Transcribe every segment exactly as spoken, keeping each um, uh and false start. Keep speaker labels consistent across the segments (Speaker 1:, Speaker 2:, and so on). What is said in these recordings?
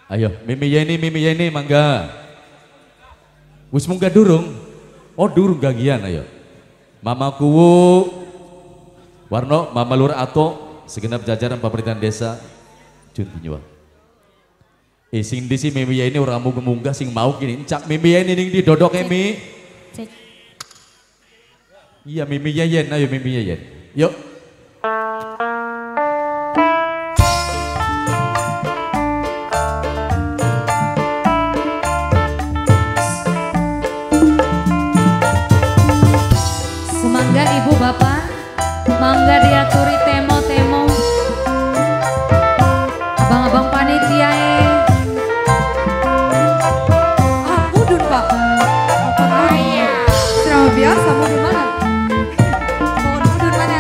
Speaker 1: Ayo, Mimi Yeni, Mimi Yeni, mangga. Wis munggah durung? Oh durung gagian, ayo. Mama Kuwu, Warno, Mama Lur Ato, segenap jajaran pemerintahan desa, junti nyuwun. Eh sing di si Mimi Yeni orang mau munggah sing mau gini, cak Mimi Yeni ning di dodok Mimi.
Speaker 2: Cek.
Speaker 1: Iya Mimi Yeyen, ayo Mimi Yeyen. Yuk.
Speaker 2: Semangga ibu bapak, mangga diaturi temo-temo. Abang-abang panitia eh. Ah, mudun pak. Apa iya? Serama biasa mudun mana? Mohon mudun mana?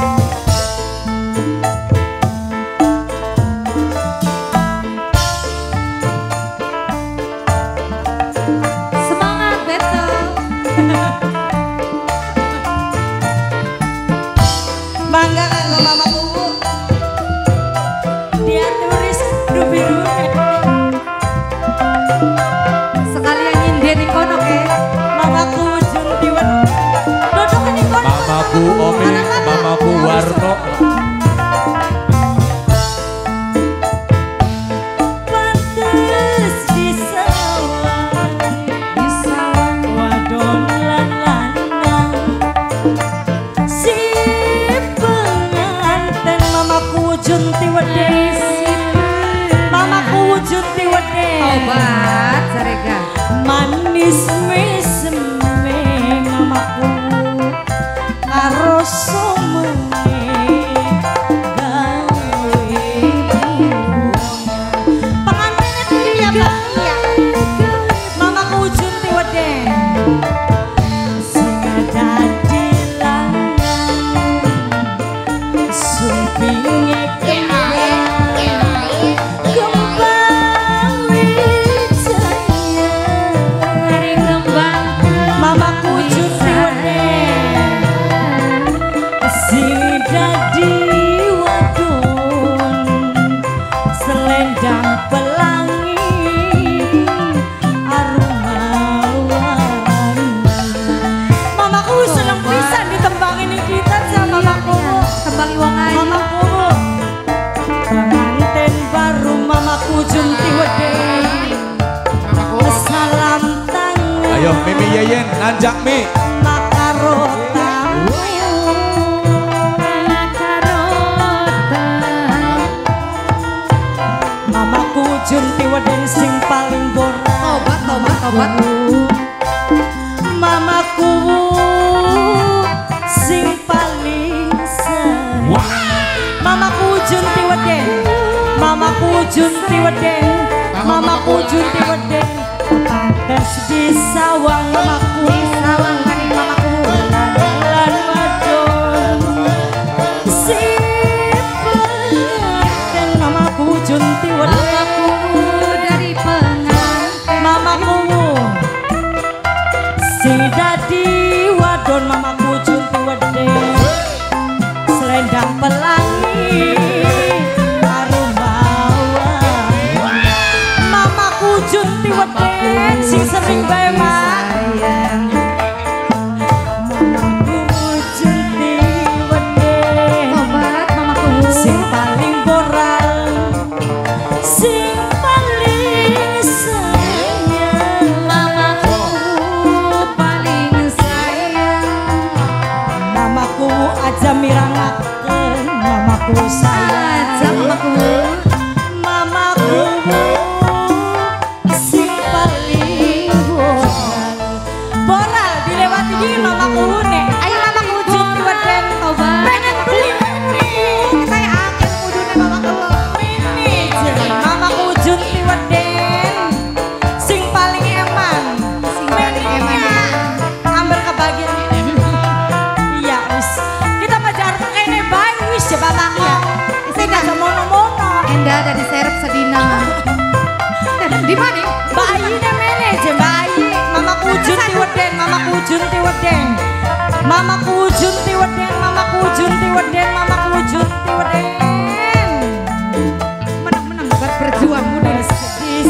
Speaker 2: Semangat betul.
Speaker 3: Bangga kanggo Mama Kuwu. Dia turis biru.
Speaker 2: Sekalian nyindir di kono ke.
Speaker 3: Mama Kuwu juntiwan. Dodok ini kono.
Speaker 1: Mamaku Omi, Mamaku Warno.
Speaker 3: Pantes di sawah,
Speaker 2: Di sawah.
Speaker 3: wadon lan lanang. Si penganten Mama Kuwu juntiweden. Mama Kuwu juntiweden.
Speaker 2: Obat sarega.
Speaker 3: Manis meseme mamaku karo somene gawe pangantene dia Pak iya mamaku junti weden sing dadi lanang sumpinge
Speaker 1: Ayo Mimi Yeyen, nanjak Mi.
Speaker 3: Mamaku junti weden sing paling borak.
Speaker 2: Obat, obat, obat.
Speaker 3: Mamaku sing paling sayang. Mamaku junti weden. Mamaku junti weden. Mamaku junti weden. Pantes di sawang mamaku.
Speaker 2: Di sawang kani mamaku.
Speaker 3: Lan wadon. Si penganten mamaku junti weden.
Speaker 2: Mamaku dari pengantin.
Speaker 3: Mamaku si dadi wadon mamaku junti weden. Selendang pelangi harum bawang. Mamaku junti weden sing sering bae mak. Mamaku junti weden.
Speaker 2: Obat mamaku.
Speaker 3: Sing paling boral, sing paling sayang.
Speaker 2: Mamaku paling sayang.
Speaker 3: Mamaku aja mirangaken, mamaku sayang.
Speaker 2: Aja mamaku.
Speaker 3: Mamaku sing paling boral. Boral dilewati gini mamaku nek. Ayo mamaku junti weden.
Speaker 2: Obat.
Speaker 3: Pengen beli mini. Kayak akan kudune mamaku. Mini. Mamaku junti weden. Sing paling eman.
Speaker 2: Sing paling eman.
Speaker 3: Ambil kebagian. Iya wis. Kita majar kene bae wis ya bapaknya. Tidak ada mono-mono.
Speaker 2: Endah dari serep sedina. Di mana?
Speaker 3: Bayi nemene je bayi. Mamaku junti weden, mamaku junti weden. Mamaku junti weden, mamaku junti weden, mamaku junti weden.
Speaker 2: Menang-menang buat berjuang muda.
Speaker 3: Di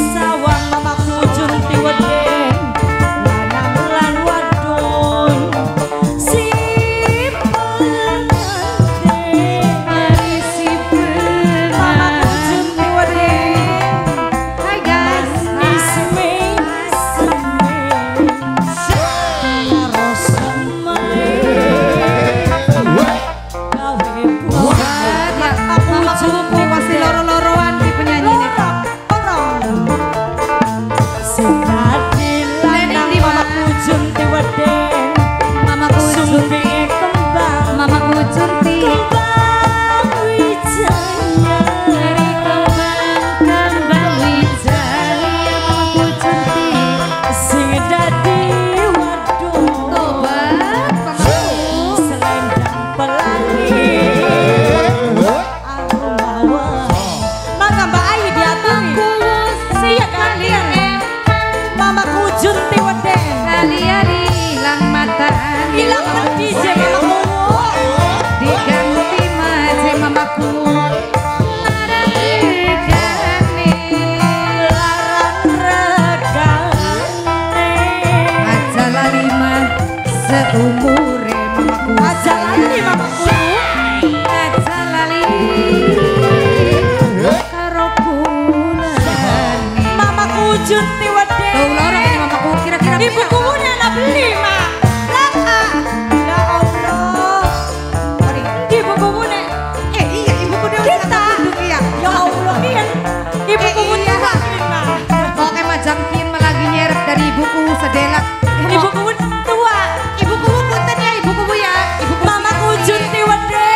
Speaker 3: Ujun Tiwede.
Speaker 2: Tuh lorong ini mamaku kira-kira
Speaker 3: Ibu kubunya nak beli mak. Laka. Ya Allah. Ibu kubunya.
Speaker 2: Eh iya ibu kudu
Speaker 3: Kita.
Speaker 2: iya.
Speaker 3: Ya Allah kian. Ibu kubunya mak.
Speaker 2: Oke macam kian lagi nyeret dari ibuku sedelak.
Speaker 3: Ibu kubu tua.
Speaker 2: Ibu kubu punten ya ibu kubu ya. Ibu kubu.
Speaker 3: Mamaku Ujun Tiwede.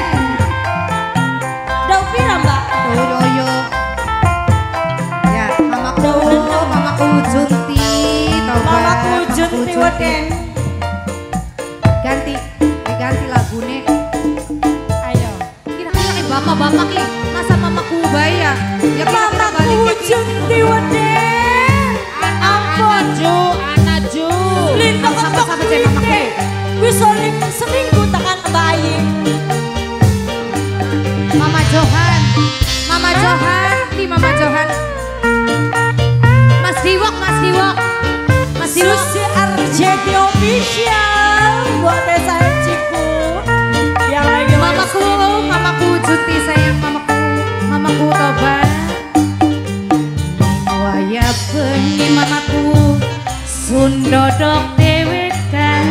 Speaker 3: Dau pira mbak?
Speaker 2: Tuh yoyo. Ya mamaku mamaku Junti.
Speaker 3: Mamaku Ujun Tiwede.
Speaker 2: Ganti diganti lagune.
Speaker 3: Ayo.
Speaker 2: Kira-kira nih bapak-bapak nih masa mamaku bayi ya. Ya kira-kira
Speaker 3: Mamaku
Speaker 2: balik
Speaker 3: Ujun Tiwede. Ampun Ju, anak Ju. Lintang
Speaker 2: Sama-sama cek mamaku.
Speaker 3: Wis soling seminggu tekan bayi.
Speaker 2: Mama Johan, Mama Johan, di Mama Johan. Mas Diwak, Mas Diwak, Mas Diwak.
Speaker 3: Susi Arjeti Official buat desa Ciku yang lagi
Speaker 2: Mamaku, mamaku Juti sayang mamaku, mamaku Tobat. Waya bengi mamaku Sundodok dewekan.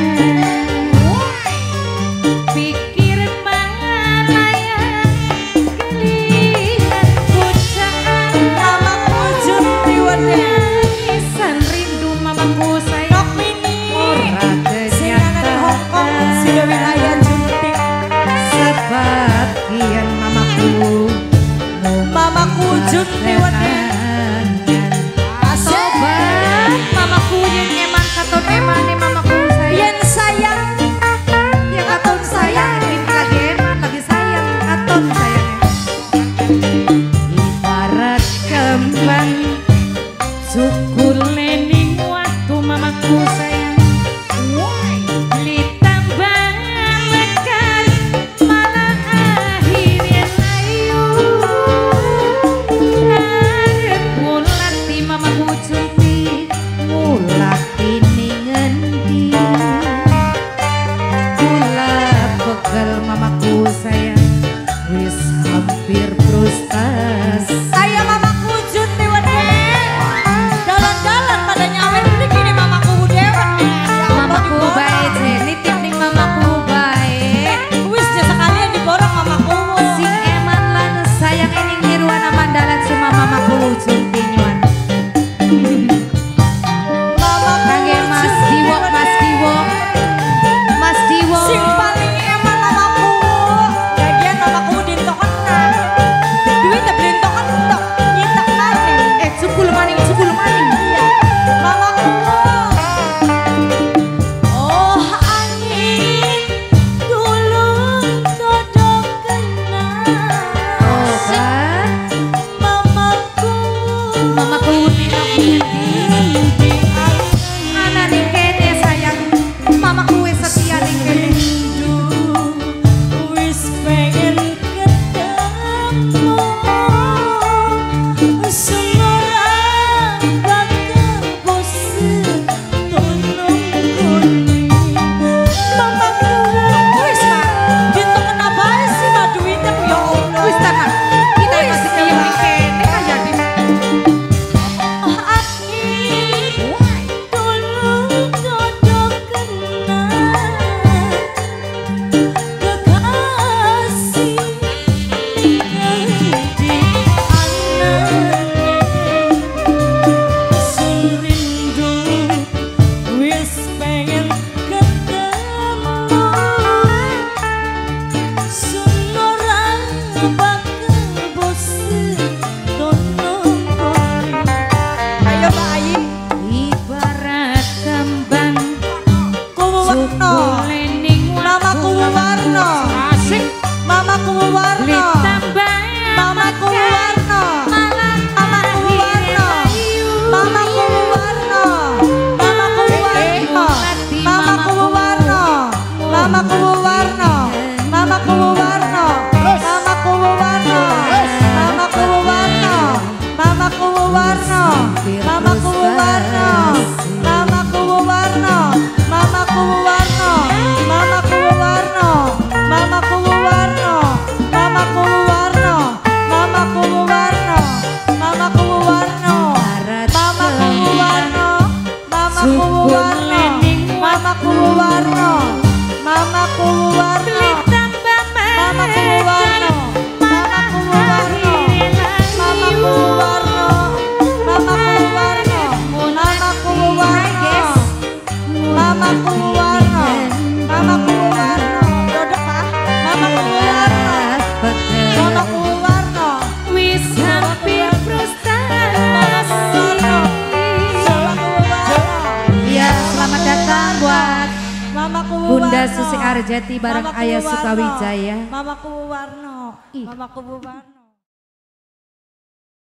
Speaker 2: Pikir mana yang kelihat bocah.
Speaker 3: Mamaku Ujun Tiwede.
Speaker 2: Isan rindu mamaku sayang.
Speaker 3: Nok mini.
Speaker 2: Ora
Speaker 3: Sing ana di Hongkong, si wilayah Junti.
Speaker 2: Sebagian mamaku
Speaker 3: Mamaku Ujun Tiwede.
Speaker 2: Sobat mamaku yang eman katon eman nih mamaku sayang.
Speaker 3: Yen sayang
Speaker 2: Ya katon sayang ini lagi eman lagi sayang katon sayang. Ibarat kembang sukul lening waktu mamaku sayang. Ditambah mekar malah akhirnya layu. Arep mulati mamaku Junti, mulati ning endi. Kula pegel mamaku sayang, wis hampir frustasi.
Speaker 3: saya mamaku Ujun Tiwede. Dalan-dalan pada nyawer mriki nih mamaku dewek. Ya Allah,
Speaker 2: Mamaku
Speaker 3: diborong.
Speaker 2: baik, nitip ning mamaku baik.
Speaker 3: Wis aja sekalian diborong mamaku.
Speaker 2: Sing eman lan sayang ening nirwana mandalan cuma mamaku Junti nyuan.
Speaker 3: Mamaku
Speaker 2: Kangge Mas
Speaker 3: Ujun
Speaker 2: Diwo,
Speaker 3: Tiwede.
Speaker 2: Mas Diwo, Mas Diwo.
Speaker 3: Sing paling eman mamaku. Lagian mamaku dintokan nah. Duit tak berintokan tok. Nyitak maning.
Speaker 2: Eh, sukul maning, sukul maning.
Speaker 3: Iya. Mamaku. Oh angin dulu dodok kenal.
Speaker 2: Obat,
Speaker 3: Mamaku.
Speaker 2: mamaku ninok ngendi. Ana ning kene sayang, mamaku wis setia ning kene.
Speaker 3: Wis pengen ketemu semua bakal bosen tolong mamaku wis mak gitu kenapa sih mak duitnya ya Allah
Speaker 2: Wis ta, Kak. Kita masih kaya ning kene kaya di.
Speaker 3: Ayo Mbak Ayi,
Speaker 2: Ibarat kembang
Speaker 3: kubu warna.
Speaker 2: lening
Speaker 3: Mamaku warna.
Speaker 2: asik
Speaker 3: Mamaku warna.
Speaker 2: ditambah
Speaker 3: Mamaku warna. Mamaku warna. Mamaku warna. Mamaku warna. Mamaku warna. Mamaku warna. Mamaku warna. Mamaku warna. Mamaku warna. Mamaku warna. Mamaku warna. Mamaku warna. Mamaku warna. Mamaku warna. Mamaku warna. Mamaku warna. Mamaku warna. Mamaku warna. Mamaku
Speaker 2: Bunda
Speaker 3: Warno.
Speaker 2: Susi Arjati bareng
Speaker 3: Mamaku
Speaker 2: Ayah
Speaker 3: Warno.
Speaker 2: Sukawijaya.
Speaker 3: Mamaku Warno. Mamaku Warno.